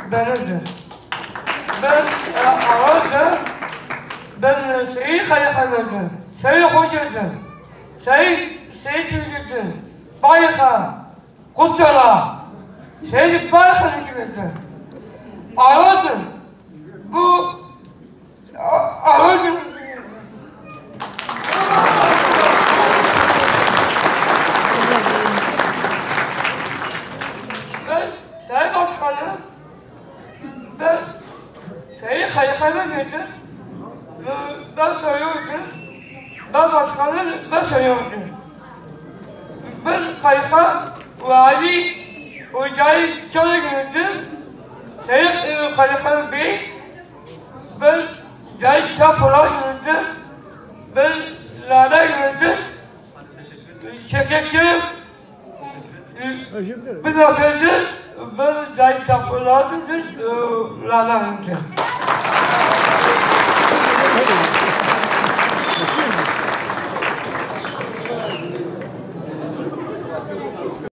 benimdir. Ben ağırdır. Ben şeyi kayıkhanırdım. Şeyi hocaydım. Şeyi çizgirdim. Bayıka, kustara. Şeyi bayıkanı girdim. Ağırdım. Bu ağırdım. Ben şey başkanı, ben şeyi kayıkhanı girdim. Ben söylüyordum. Ben başkanım, ben söylüyordum. Ben kayıka vali hocayı çalışıyordum. Kayıkan Bey, ben Cahit Çapur'a yürüdüm. Ben Lala yürüdüm. Teşekkür bir dakika, ben Cahit Çapur'a yürüdüm. Lala yürüdüm.